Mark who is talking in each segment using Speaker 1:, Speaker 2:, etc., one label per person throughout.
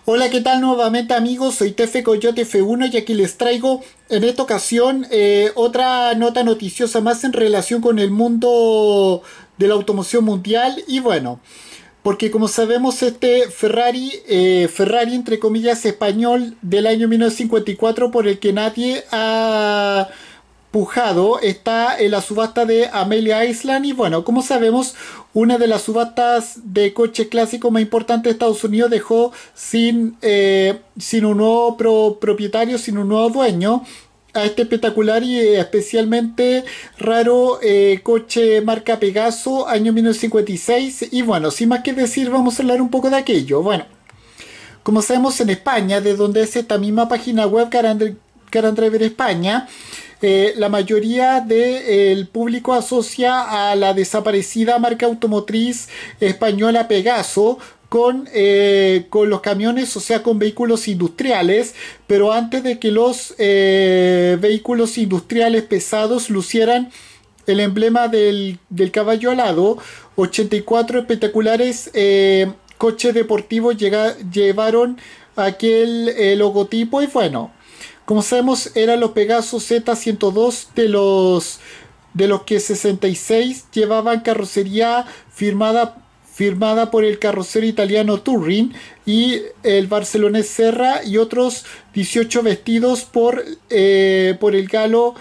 Speaker 1: Hola, ¿qué tal nuevamente amigos? Soy Tefe Coyote F1 y aquí les traigo en esta ocasión otra nota noticiosa más en relación con el mundo de la automoción mundial y bueno, porque como sabemos este Ferrari entre comillas español del año 1954 por el que nadie ha pujado está en la subasta de Amelia Island y bueno, como sabemos, una de las subastas de coches clásicos más importantes de Estados Unidos dejó sin un nuevo propietario, sin un nuevo dueño a este espectacular y especialmente raro coche marca Pegaso año 1956 y bueno, sin más que decir vamos a hablar un poco de aquello. Bueno, como sabemos en España, de donde es esta misma página web Car and Driver España, la mayoría del público asocia a la desaparecida marca automotriz española Pegaso con los camiones, o sea, con vehículos industriales, pero antes de que los vehículos industriales pesados lucieran el emblema del caballo alado, 84 espectaculares coches deportivos llevaron aquel logotipo y bueno, como sabemos eran los Pegasus Z102 de los que 66 llevaban carrocería firmada por el carrocero italiano Touring y el barcelonés Serra y otros 18 vestidos por el galo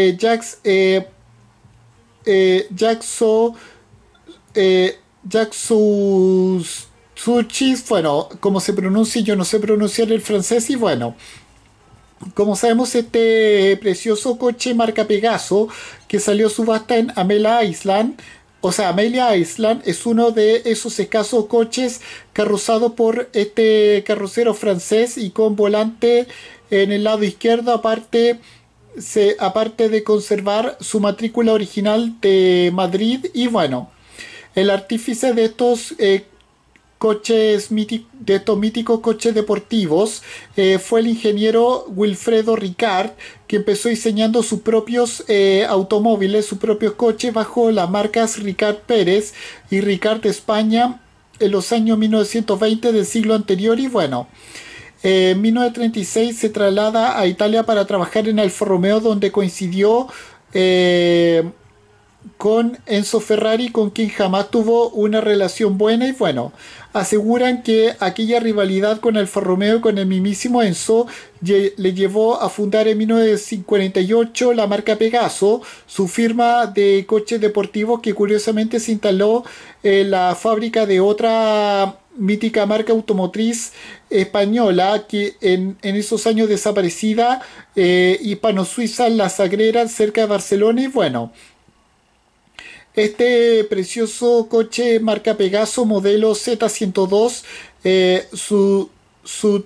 Speaker 1: Jackso Jacksuchis, bueno, como se pronuncia, yo no sé pronunciar el francés y bueno, como sabemos, este precioso coche marca Pegaso que salió a subasta en Amelia Island, o sea, Amelia Island es uno de esos escasos coches carrozados por este carrocero francés y con volante en el lado izquierdo, aparte de conservar su matrícula original de Madrid y bueno, el artífice de estos míticos coches deportivos fue el ingeniero Wilfredo Ricard, que empezó diseñando sus propios automóviles, sus propios coches bajo las marcas Ricard Pérez y Ricard de España en los años 1920 del siglo anterior y bueno. En 1936 se traslada a Italia para trabajar en Alfa Romeo, donde coincidió eh, con Enzo Ferrari, con quien jamás tuvo una relación buena y bueno, aseguran que aquella rivalidad con Alfa Romeo y con el mismísimo Enzo le llevó a fundar en 1948 la marca Pegaso, su firma de coches deportivos que curiosamente se instaló en la fábrica de otra mítica marca automotriz española que en esos años desaparecida, hispano-suiza, La Sagrera, cerca de Barcelona y bueno, este precioso coche marca Pegaso modelo Z102, su,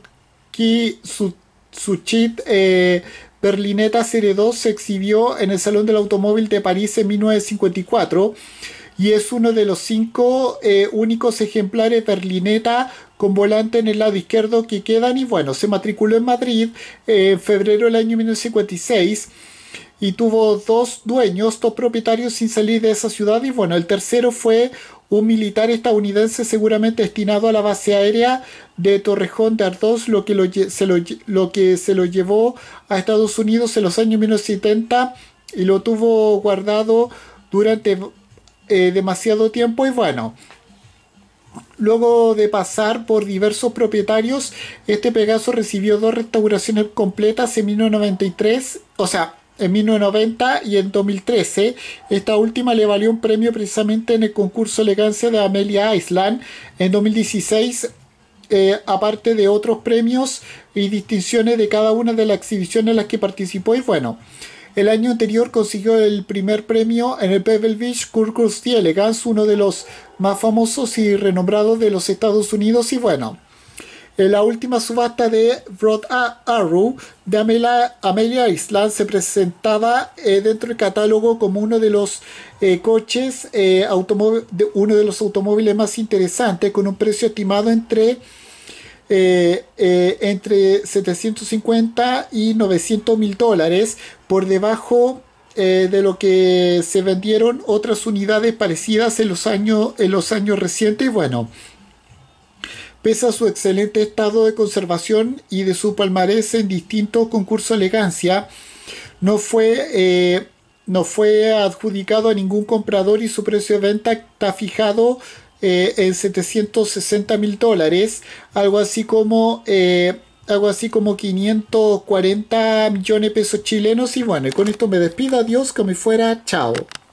Speaker 1: su chip Berlinetta Serie 2 se exhibió en el Salón del Automóvil de París en 1954 y es uno de los cinco únicos ejemplares Berlinetta con volante en el lado izquierdo que quedan y bueno, se matriculó en Madrid en febrero del año 1956 y tuvo dos dueños, dos propietarios sin salir de esa ciudad y bueno, el tercero fue un militar estadounidense seguramente destinado a la base aérea de Torrejón de Ardoz, lo que se lo llevó a Estados Unidos en los años 1970 y lo tuvo guardado durante demasiado tiempo y bueno, luego de pasar por diversos propietarios, este Pegaso recibió dos restauraciones completas en 1993, o sea, en 1990 y en 2013. Esta última le valió un premio precisamente en el concurso Elegancia de Amelia Island en 2016, aparte de otros premios y distinciones de cada una de las exhibiciones en las que participó. Y bueno, el año anterior consiguió el primer premio en el Pebble Beach Circus the Elegance, uno de los más famosos y renombrados de los Estados Unidos. Y bueno, en la última subasta de Broad Arrow de Amelia Island se presentaba dentro del catálogo como uno de los uno de los automóviles más interesantes, con un precio estimado entre 750 y 900 mil dólares, por debajo de lo que se vendieron otras unidades parecidas en los años recientes. Y bueno, Pese a su excelente estado de conservación y de su palmarés en distintos concursos de elegancia, no fue, no fue adjudicado a ningún comprador y su precio de venta está fijado en $760.000, algo así como 540 millones de pesos chilenos. Y bueno, con esto me despido, adiós, que me fuera, chao.